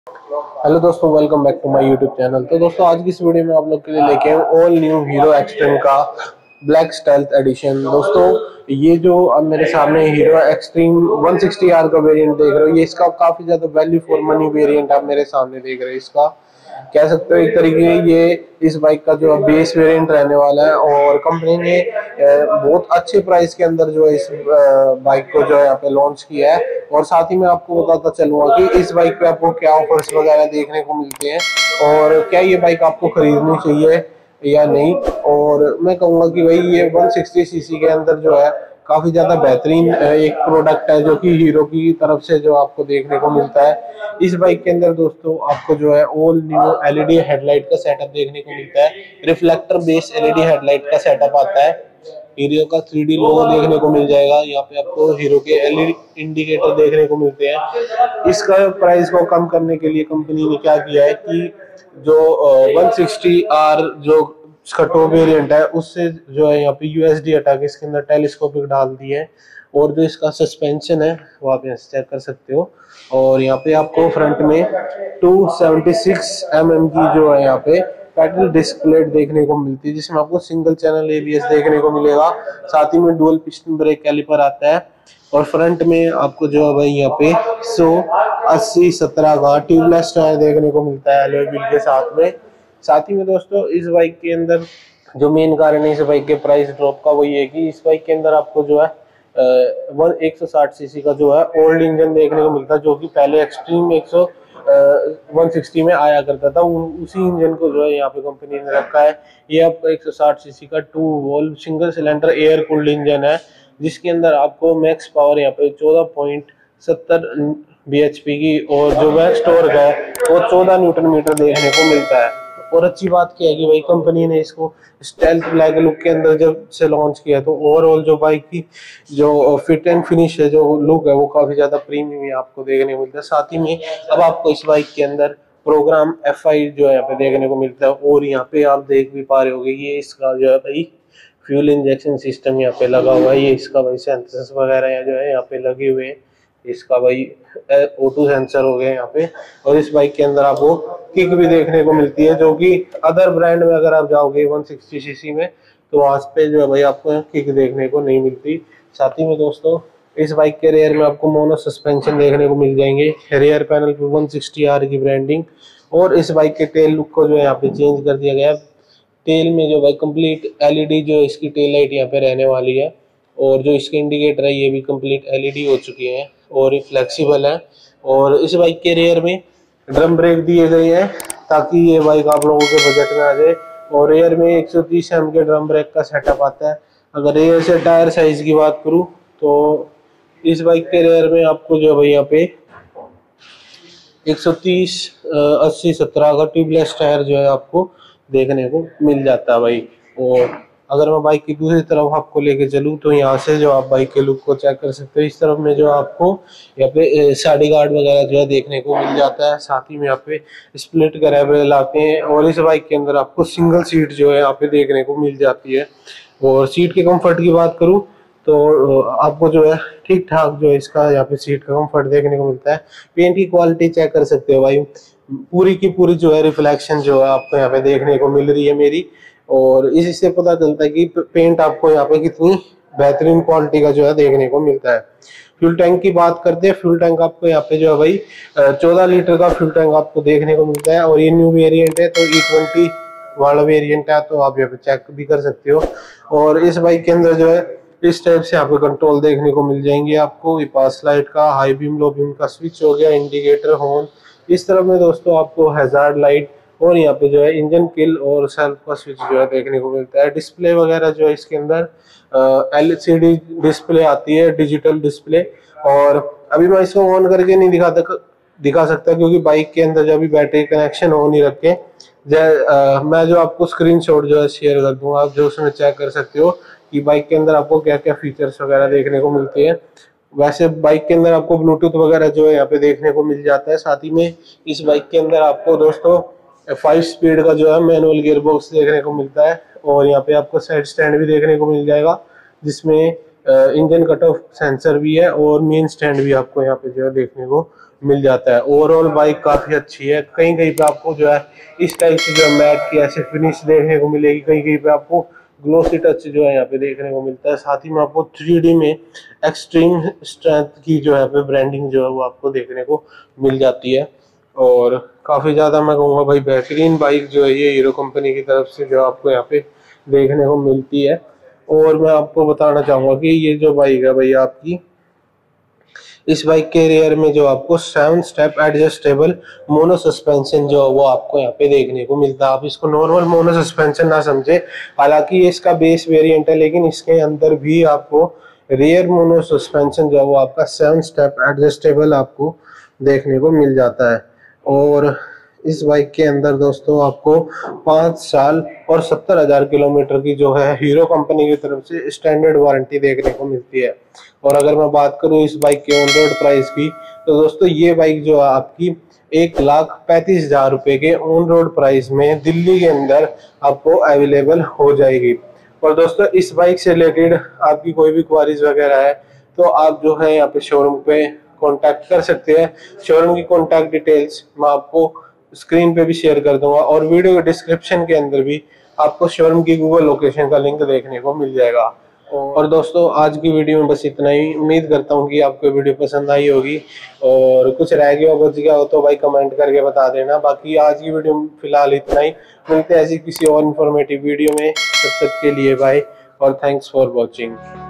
Hello दोस्तों, welcome back to my YouTube channel. तो दोस्तों आज की इस वीडियो में आप लोग के लिए लेके आए ऑल न्यू हीरो एक्सट्रीम का ब्लैक स्टेल्थ एडिशन। दोस्तों ये जो अब मेरे सामने हीरो एक्सट्रीम 160R का वेरिएंट देख रहे हो, ये इसका काफी ज्यादा वैल्यू फॉर मनी वेरिएंट आप मेरे सामने देख रहे हो। इसका कह सकते हो एक तरीके ये इस बाइक का जो बेस वेरिएंट रहने वाला है, और कंपनी ने बहुत अच्छे प्राइस के अंदर जो है इस बाइक को जो है यहाँ पे लॉन्च किया है। और साथ ही मैं आपको बताता चलूंगा कि इस बाइक पे आपको क्या ऑफर्स वगैरह देखने को मिलते हैं और क्या ये बाइक आपको खरीदनी चाहिए या नहीं। और मैं कहूंगा कि भाई ये 160 सीसी के अंदर जो है काफी ज्यादा बेहतरीन एक प्रोडक्ट है जो कि हीरो की तरफ से जो आपको देखने को मिलता है। इस बाइक के अंदर दोस्तों आपको जो है ऑल न्यू एलईडी हेडलाइट का सेटअप देखने को मिलता है। रिफ्लेक्टर बेस एलईडी हेडलाइट का सेटअप आता है। हीरो का 3D लोगो देखने को मिल जाएगा। यहाँ पे आपको हीरो के एलईडी इंडिकेटर देखने को मिलते हैं। इसका प्राइस को कम करने के लिए कंपनी ने क्या किया है कि जो 160R जो इसका टॉप वेरिएंट है उससे जो है यहाँ पे यूएसडी हटा के इसके अंदर टेलीस्कोपिक डाल दी है। और जो इसका सस्पेंशन है वो आप यहाँ से चेक कर सकते हो। और यहाँ पे आपको फ्रंट में 276 mm की जो है यहाँ पे पैडल डिस्क प्लेट देखने को मिलती है, जिसमें आपको सिंगल चैनल एबीएस देखने को मिलेगा। साथ ही में डुअल पिस्टन ब्रेक कैलिपर आता है। और फ्रंट में आपको जो है भाई यहाँ पे 180/17 का ट्यूबलेस टायर देखने को मिलता है अलॉय व्हील के साथ में। साथ ही में दोस्तों इस बाइक के अंदर जो मेन कारण है इस बाइक के प्राइस ड्रॉप का वही है कि इस बाइक के अंदर आपको जो है 160 सीसी का जो है ओल्ड इंजन देखने को मिलता है, जो कि पहले एक्सट्रीम 160 में आया करता था। उसी इंजन को जो है यहाँ पे कंपनी ने रखा है। ये अब 160 सीसी का 2 valve single cylinder air cooled engine है, जिसके अंदर आपको मैक्स पावर यहाँ पे 14.70 bhp की और जो मैक्स टॉर्क है वो 14 न्यूटन मीटर देखने को मिलता है। और अच्छी बात क्या है कि भाई कंपनी ने इसको स्टेल्थ ब्लैक लुक के अंदर जब से लॉन्च किया तो ओवरऑल जो बाइक की जो फिट एंड फिनिश है, जो लुक है, वो काफी ज्यादा प्रीमियम आपको देखने को मिलता है। साथ ही में अब आपको इस बाइक के अंदर प्रोग्राम FI जो है यहाँ पे देखने को मिलता है। और यहाँ पे आप देख भी पा रहे होगे ये इसका जो है भाई फ्यूल इंजेक्शन सिस्टम यहाँ पे लगा हुआ है। ये इसका भाई सेंसर्स वगैरह जो है यहाँ पे लगे हुए हैं। इसका भाई O2 सेंसर हो गया यहाँ पे। और इस बाइक के अंदर आपको किक भी देखने को मिलती है, जो कि अदर ब्रांड में अगर आप जाओगे 160 सीसी में तो वहां पे जो है भाई आपको किक देखने को नहीं मिलती। साथ ही में दोस्तों इस बाइक के रेयर में आपको मोनो सस्पेंशन देखने को मिल जाएंगे। रेयर पैनल पे 160R की ब्रांडिंग। और इस बाइक के टेल लुक को जो है यहाँ पे चेंज कर दिया गया है। टेल में जो भाई कंप्लीट एलईडी जो इसकी टेल लाइट यहाँ पे रहने वाली है। और जो इसके इंडिकेटर है ये भी कंप्लीट एलईडी हो चुके हैं और ये फ्लेक्सिबल है। और इस बाइक के रेयर में ड्रम ब्रेक दिए गए हैं ताकि ये बाइक आप लोगों के बजट में आ जाए। और रेयर में 130 mm के ड्रम ब्रेक का सेटअप आता है। अगर रेयर से टायर साइज की बात करूं तो इस बाइक के रेयर में आपको जो भाई यहाँ पे 130/80/17 का ट्यूबलेस टायर जो है आपको देखने को मिल जाता है भाई। और अगर मैं बाइक की दूसरी तरफ आपको लेके चलूँ तो यहाँ से जो आप बाइक के लुक को चेक कर सकते हो। इस तरफ में जो आपको यहाँ पे साडी गार्ड वगैरह जो है देखने को मिल जाता है। साथ ही में यहाँ पे स्प्लिट ग्रैब आते हैं। और इस बाइक के अंदर आपको सिंगल सीट जो है यहाँ पे देखने को मिल जाती है। और सीट के कंफर्ट की बात करूँ तो आपको जो है ठीक ठाक जो है इसका यहाँ पे सीट का कंफर्ट देखने को मिलता है। पेंट की क्वालिटी चेक कर सकते हो भाई, पूरी की पूरी जो है रिफ्लेक्शन जो है आपको यहाँ पे देखने को मिल रही है मेरी। और इससे पता चलता है कि पेंट आपको यहाँ पे कितनी बेहतरीन क्वालिटी का जो है देखने को मिलता है। फ्यूल टैंक की बात करते हैं। फ्यूल टैंक आपको यहाँ पे जो है भाई 14 लीटर का फ्यूल टैंक आपको देखने को मिलता है। और ये न्यू वेरिएंट है तो E20 वाला वेरिएंट है, तो आप यहाँ पे चेक भी कर सकते हो। और इस बाइक के अंदर जो है इस टाइप से आपको कंट्रोल देखने को मिल जाएंगे। आपको पास लाइट का, हाई बीम, लो बीम का स्विच हो गया, इंडिकेटर, हॉर्न। इस तरफ में दोस्तों आपको हैजार्ड लाइट और यहाँ पे जो है इंजन किल और सेल्फ का स्विच जो है देखने को मिलता है। डिस्प्ले वगैरह जो है इसके अंदर LCD डिस्प्ले आती है, डिजिटल डिस्प्ले। और अभी मैं इसको ऑन करके नहीं दिखा सकता क्योंकि बाइक के अंदर जो अभी बैटरी कनेक्शन हो नहीं रखे। मैं जो आपको स्क्रीनशॉट जो है शेयर कर दूंगा, आप जो उसमें चेक कर सकते हो कि बाइक के अंदर आपको क्या क्या फीचर्स वगैरह देखने को मिलते हैं। वैसे बाइक के अंदर आपको ब्लूटूथ वगैरह जो है यहाँ पे देखने को मिल जाता है। साथ ही में इस बाइक के अंदर आपको दोस्तों 5 स्पीड का जो है मैनुअल गियर बॉक्स देखने को मिलता है। और यहाँ पे आपको साइड स्टैंड भी देखने को मिल जाएगा, जिसमें इंजन कट ऑफ सेंसर भी है और मेन स्टैंड भी आपको यहाँ पे जो है देखने को मिल जाता है। ओवरऑल बाइक काफी अच्छी है। कहीं कहीं पे आपको जो है इस टाइप से जो है मैट की ऐसे फिनिश देखने को मिलेगी, कहीं कहीं पे आपको ग्लोसी टच जो है यहाँ पे देखने को मिलता है। साथ ही में आपको 3D में एक्सट्रीम स्ट्रेंथ की जो है ब्रांडिंग जो है वो आपको देखने को मिल जाती है। और काफी ज्यादा मैं कहूँगा भाई बेहतरीन बाइक जो है ये हीरो कंपनी की तरफ से जो आपको यहाँ पे देखने को मिलती है। और मैं आपको बताना चाहूंगा कि ये जो बाइक है भाई आपकी, इस बाइक के रियर में जो आपको 7 स्टेप एडजस्टेबल मोनो सस्पेंशन जो वो आपको यहाँ पे देखने को मिलता है। आप इसको नॉर्मल मोनो सस्पेंशन ना समझे, हालांकि ये इसका बेस वेरिएंट है, लेकिन इसके अंदर भी आपको रियर मोनो सस्पेंशन जो है वो आपका 7 स्टेप एडजस्टेबल आपको देखने को मिल जाता है। और इस बाइक के अंदर दोस्तों आपको 5 साल और 70,000 किलोमीटर की जो है हीरो कंपनी की तरफ से स्टैंडर्ड वारंटी देखने को मिलती है। और अगर मैं बात करूं इस बाइक के ऑन रोड प्राइस की, तो दोस्तों ये बाइक जो है आपकी 1,35,000 रुपए के ऑन रोड प्राइस में दिल्ली के अंदर आपको अवेलेबल हो जाएगी। और दोस्तों इस बाइक से रिलेटेड आपकी कोई भी क्वारीज वगैरह है तो आप जो है यहाँ पे शोरूम पे कांटेक्ट कर सकते हैं। शोरूम की कांटेक्ट डिटेल्स मैं आपको स्क्रीन पे भी शेयर कर दूंगा, और वीडियो के डिस्क्रिप्शन के अंदर भी आपको शोरूम की गूगल लोकेशन का लिंक देखने को मिल जाएगा। और दोस्तों आज की वीडियो में बस इतना ही। उम्मीद करता हूँ कि आपको वीडियो पसंद आई होगी, और कुछ रह गया बच गया हो तो भाई कमेंट करके बता देना। बाकी आज की वीडियो में फिलहाल इतना ही। मिलते हैं ऐसी किसी और इन्फॉर्मेटिव वीडियो में, तब तक के लिए बाय और थैंक्स फॉर वॉचिंग।